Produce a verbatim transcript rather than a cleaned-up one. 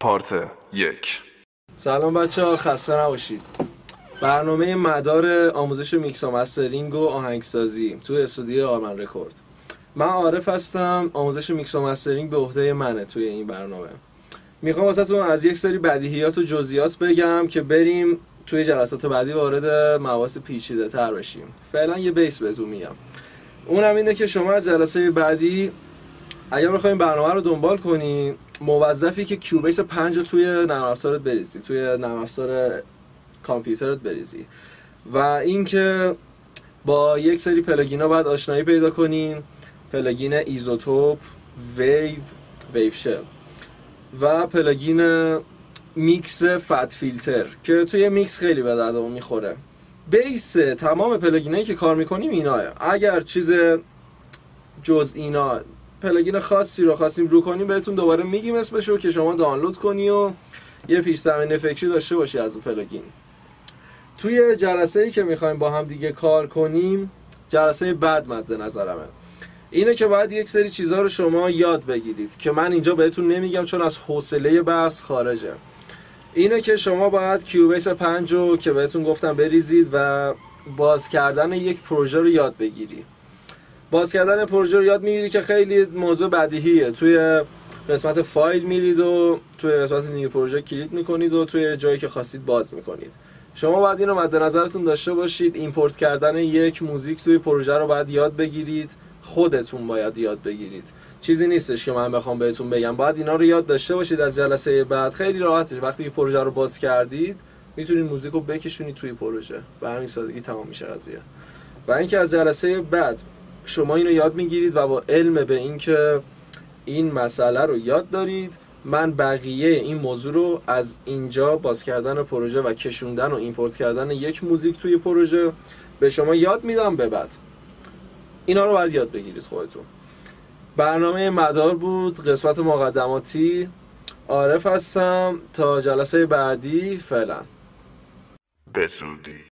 پارت یک. سلام بچه ها، خسته نباشید. برنامه مدار آموزش میکس و مسترینگ و آهنگسازی توی استودیو آرمن رکورد. من عارف هستم. آموزش میکس و مسترینگ به عهده منه توی این برنامه. میخوام واسهتون از یک سری بدیهیات و جزئیات بگم که بریم توی جلسات بعدی وارد مباحث پیچیده تر بشیم. فعلا یه بیس بهتون میگم. اونم اینه که شما از جلسه بعدی اگر بخواید برنامه رو دنبال کنی، موظفی که کیوبیس پنج رو توی نرم افزارت بریزی، توی نرم افزار کامپیوترت بریزی و اینکه با یک سری پلاگینا باید آشنایی پیدا کنین. پلاگین ایزوتوپ، ویو، ویو شل و پلاگین میکس فت فیلتر که توی میکس خیلی به دردمون میخوره. بیس تمام پلاگینایی که کار میکنیم ایناه. اگر چیز جز اینا پلاگین خاصی رو خواستیم رو کنیم بهتون دوباره میگیم اسمشو که شما دانلود کنی و یه پیش زمینه فکری داشته باشی از اون پلاگین. توی جلسه‌ای که میخوایم با هم دیگه کار کنیم، جلسه بعد مد نظرمه اینه که باید یک سری چیزها رو شما یاد بگیرید که من اینجا بهتون نمیگم چون از حوصله بحث خارجه. اینه که شما باید کیوبیس پنج رو که بهتون گفتم بریزید و باز کردن یک پروژه رو یاد بگیری. باز کردن پروژه رو یاد میگیری که خیلی موضوع بدیهیه. توی قسمت فایل میرید و توی قسمت نیو پروژه کلیک میکنید و توی جایی که خواستید باز میکنید. شما باید اینو مد نظرتون داشته باشید. ایمپورت کردن یک موزیک توی پروژه رو باید یاد بگیرید. خودتون باید یاد بگیرید. چیزی نیستش که من بخوام بهتون بگم. باید اینا رو یاد داشته باشید. از جلسه بعد خیلی راحته. وقتی که پروژه رو باز کردید میتونید موزیک رو بکشونید توی پروژه. به همین سادگی تمام میشه قضیه. و اینکه از جلسه بعد شما اینو یاد میگیرید و با علم به اینکه این مسئله رو یاد دارید، من بقیه این موضوع رو از اینجا باز کردن پروژه و کشوندن و ایمپورت کردن یک موزیک توی پروژه به شما یاد میدم. به بعد اینا رو باید یاد بگیرید خودتون. برنامه مدار بود، قسمت مقدماتی. عارف هستم. تا جلسه بعدی، فعلا. به زودی.